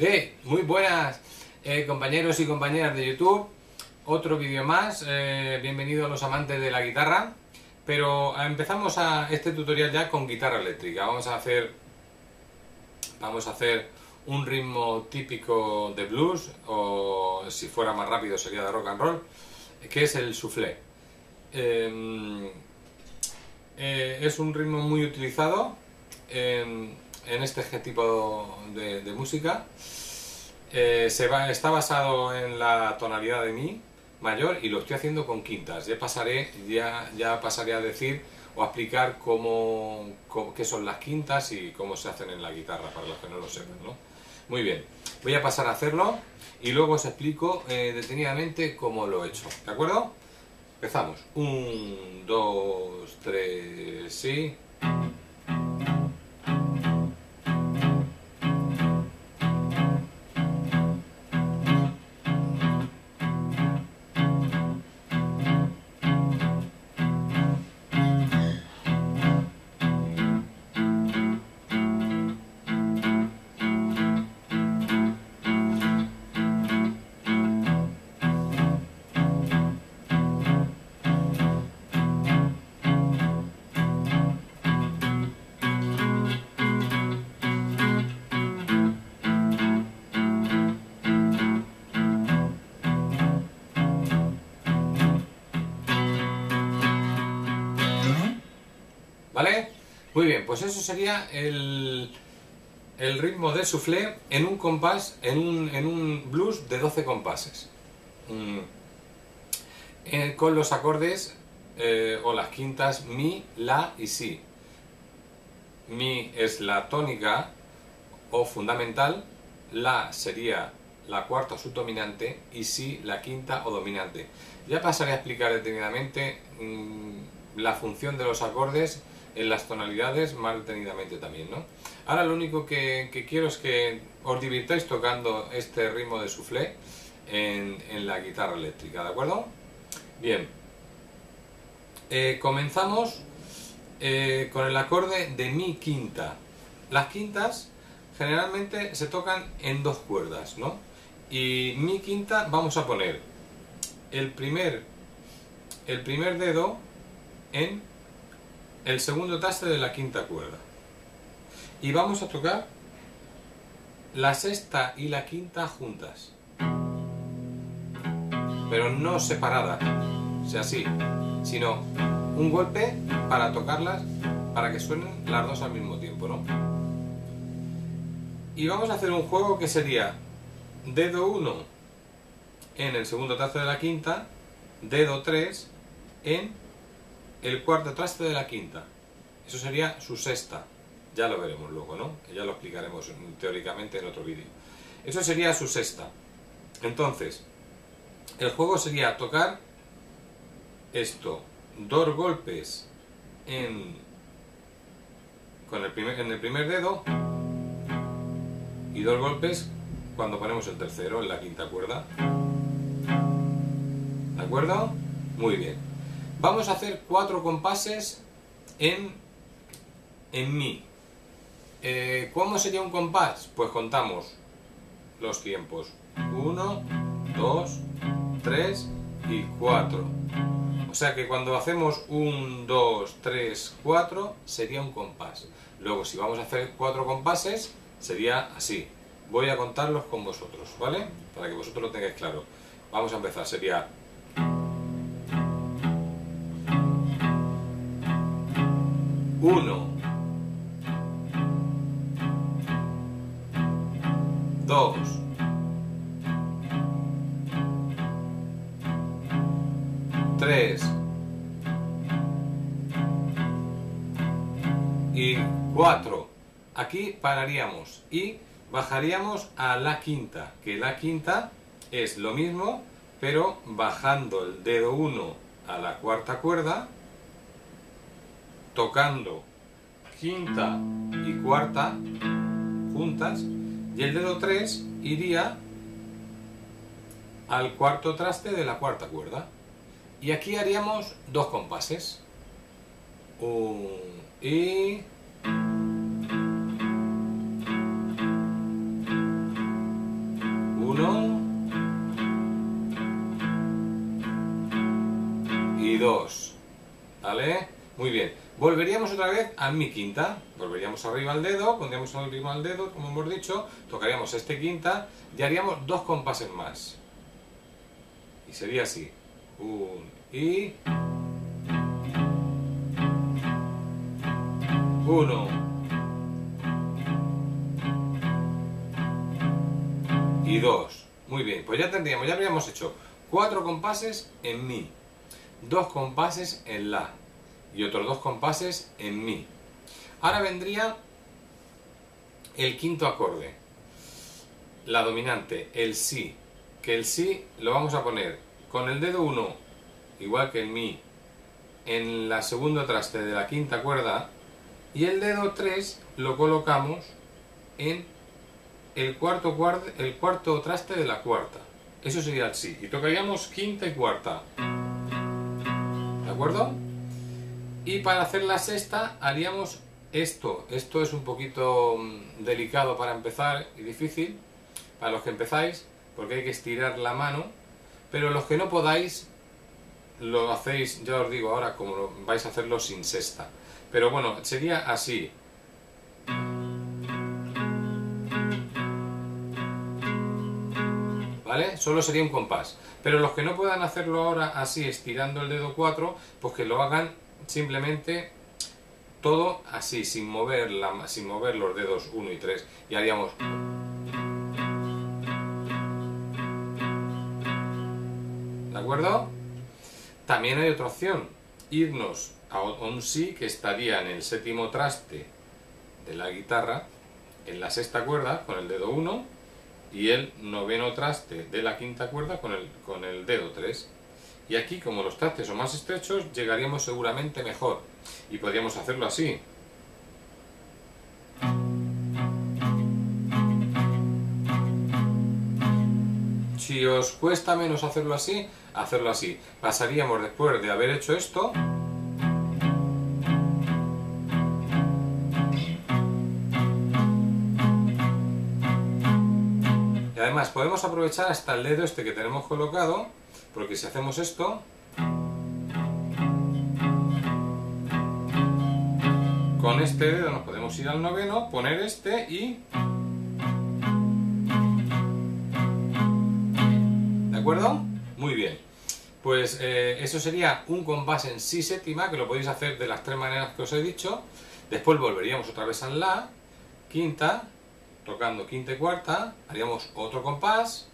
Muy buenas compañeros y compañeras de YouTube. Otro vídeo más. Bienvenidos los amantes de la guitarra. Pero empezamos este tutorial ya con guitarra eléctrica. Vamos a hacer un ritmo típico de blues, o si fuera más rápido sería de rock and roll, que es el soufflé. Es un ritmo muy utilizado en este tipo de música. Está basado en la tonalidad de mi mayor y lo estoy haciendo con quintas. Ya pasaré a decir o a explicar qué son las quintas y cómo se hacen en la guitarra, para los que no lo sepan, ¿no? Muy bien, voy a pasar a hacerlo y luego os explico detenidamente cómo lo he hecho, ¿de acuerdo? Empezamos. 1, 2, 3, sí. ¿Vale? Muy bien, pues eso sería el ritmo de soufflé en un compás, en un blues de 12 compases. Con los acordes o las quintas mi, la y si. Mi es la tónica o fundamental, la sería la cuarta subdominante y si la quinta o dominante. Ya pasaré a explicar detenidamente la función de los acordes en las tonalidades más detenidamente también, ¿no? Ahora lo único que quiero es que os divirtáis tocando este ritmo de soufflé en la guitarra eléctrica, ¿de acuerdo? Bien, comenzamos con el acorde de mi quinta. Las quintas generalmente se tocan en dos cuerdas, ¿no? Y mi quinta vamos a poner el primer dedo en el segundo traste de la quinta cuerda y vamos a tocar la sexta y la quinta juntas, pero no separadas, o sea, así, sino un golpe para tocarlas, para que suenen las dos al mismo tiempo, ¿no? Y vamos a hacer un juego que sería dedo 1 en el segundo traste de la quinta, dedo 3 en el cuarto traste de la quinta. Eso sería su sexta. Ya lo veremos luego, ¿no? Que ya lo explicaremos teóricamente en otro vídeo. Eso sería su sexta. Entonces, el juego sería tocar esto, dos golpes en el primer dedo y dos golpes cuando ponemos el tercero en la quinta cuerda. ¿De acuerdo? Muy bien. Vamos a hacer 4 compases en mi. ¿Cómo sería un compás? Pues contamos los tiempos. 1, 2, 3 y 4. O sea que cuando hacemos 1, 2, 3, 4 sería un compás. Luego si vamos a hacer 4 compases sería así. Voy a contarlos con vosotros, ¿vale? Para que vosotros lo tengáis claro. Vamos a empezar, sería 1, 2, 3 y 4. Aquí pararíamos y bajaríamos a la quinta, que la quinta es lo mismo, pero bajando el dedo 1 a la cuarta cuerda, tocando quinta y cuarta juntas, y el dedo 3 iría al cuarto traste de la cuarta cuerda. Y aquí haríamos 2 compases. Y 1 y 2. ¿Vale? Muy bien. Volveríamos otra vez a mi quinta. Volveríamos arriba al dedo, pondríamos arriba al dedo, como hemos dicho, tocaríamos este quinta y haríamos 2 compases más. Y sería así. 1 y 1 y 2. Muy bien, pues ya habríamos hecho 4 compases en mi, 2 compases en la y otros 2 compases en mi. Ahora vendría el quinto acorde, la dominante, el si, que el si lo vamos a poner con el dedo 1, igual que el mi, en la segunda traste de la quinta cuerda, y el dedo 3 lo colocamos en el cuarto traste de la cuarta. Eso sería el si, y tocaríamos quinta y cuarta. ¿De acuerdo? Y para hacer la sexta haríamos esto. Esto es un poquito delicado para empezar y difícil para los que empezáis, porque hay que estirar la mano, pero los que no podáis lo hacéis, ya os digo ahora, como vais a hacerlo sin sexta. Pero bueno, sería así. ¿Vale? Solo sería un compás. Pero los que no puedan hacerlo ahora así, estirando el dedo 4, pues que lo hagan simplemente todo así, sin mover los dedos 1 y 3. Y haríamos... ¿De acuerdo? También hay otra opción. Irnos a un si que estaría en el séptimo traste de la guitarra, en la sexta cuerda, con el dedo 1, y el noveno traste de la quinta cuerda con el dedo 3. Y aquí, como los trastes son más estrechos, llegaríamos seguramente mejor. Y podríamos hacerlo así. Si os cuesta menos hacerlo así, hacerlo así. Pasaríamos después de haber hecho esto. Y además podemos aprovechar hasta el dedo este que tenemos colocado, porque si hacemos esto, con este dedo nos podemos ir al noveno, poner este y... ¿De acuerdo? Muy bien. Pues eso sería un compás en si séptima, que lo podéis hacer de las 3 maneras que os he dicho. Después volveríamos otra vez al la, quinta, tocando quinta y cuarta, haríamos otro compás.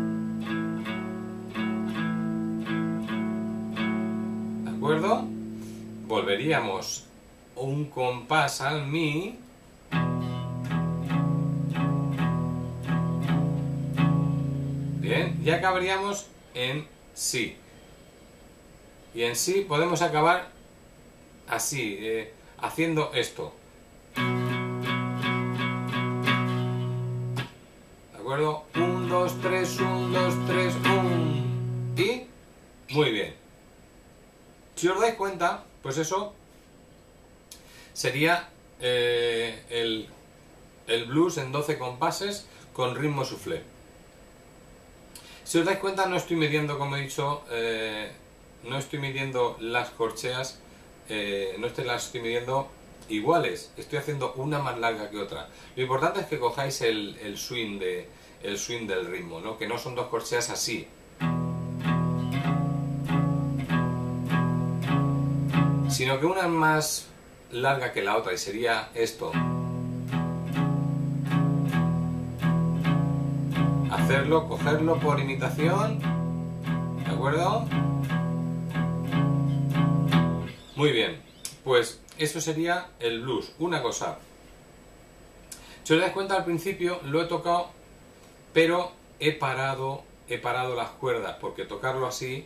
¿De acuerdo? Volveríamos un compás al mi. Bien, y acabaríamos en si. Y en si podemos acabar así, haciendo esto. ¿De acuerdo? 1, 2, 3, 1, 2, 3, 1. Y muy bien. Si os dais cuenta, pues eso sería el blues en 12 compases con ritmo soufflé. Si os dais cuenta, no estoy midiendo, como he dicho, no estoy midiendo las corcheas, no las estoy midiendo iguales, estoy haciendo una más larga que otra. Lo importante es que cojáis el swing del ritmo, ¿no? Que no son 2 corcheas así. Sino que una es más larga que la otra y sería esto. Hacerlo, cogerlo por imitación, ¿de acuerdo? Muy bien, pues eso sería el blues. Una cosa, si os dais cuenta al principio lo he tocado, pero he parado las cuerdas, porque tocarlo así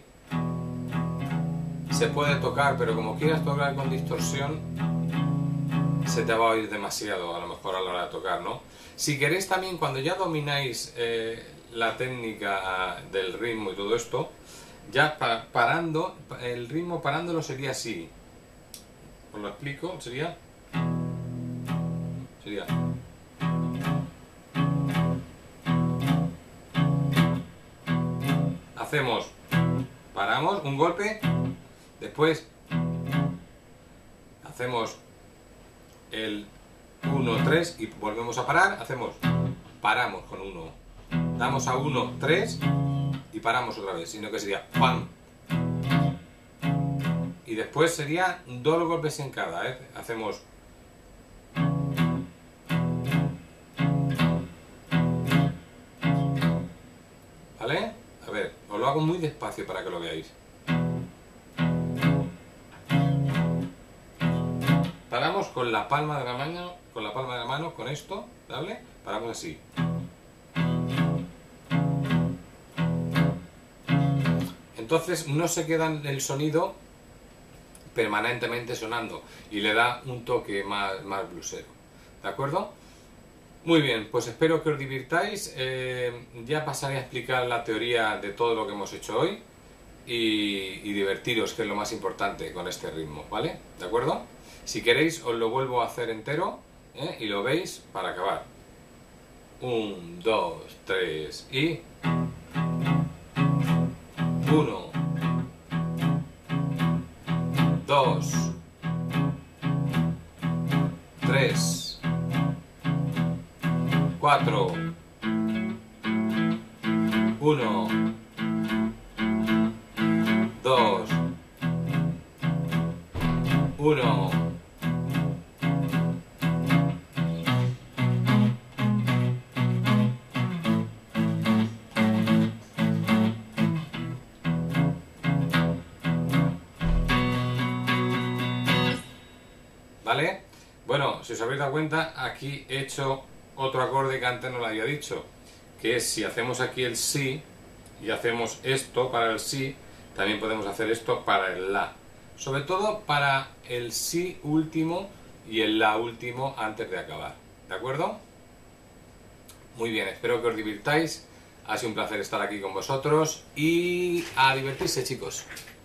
se puede tocar, pero como quieras tocar con distorsión, se te va a oír demasiado a lo mejor a la hora de tocar, ¿no? Si queréis también, cuando ya domináis la técnica del ritmo y todo esto, ya parando, el ritmo parándolo sería así. Os lo explico, sería... hacemos, paramos, un golpe, después hacemos el 1, 3 y volvemos a parar, paramos con 1, damos a 1, 3 y paramos otra vez, sino que sería ¡pam! Y después sería 2 golpes en cada, hacemos ¿vale? A ver, os lo hago muy despacio para que lo veáis. Paramos con la palma de la mano, con esto, ¿vale? Paramos así. Entonces no se queda el sonido permanentemente sonando y le da un toque más bluesero, ¿de acuerdo? Muy bien, pues espero que os divirtáis. Ya pasaré a explicar la teoría de todo lo que hemos hecho hoy y divertiros, que es lo más importante con este ritmo, ¿vale? ¿De acuerdo? Si queréis os lo vuelvo a hacer entero, y lo veis para acabar. 1, 2, 3 y 1, 2, 3, 4, 1, 2, 1. ¿Vale? Bueno, si os habéis dado cuenta, aquí he hecho otro acorde que antes no lo había dicho, que es si hacemos aquí el si y hacemos esto para el si, también podemos hacer esto para el la. Sobre todo para el si último y el la último antes de acabar. ¿De acuerdo? Muy bien, espero que os divirtáis. Ha sido un placer estar aquí con vosotros y a divertirse, chicos.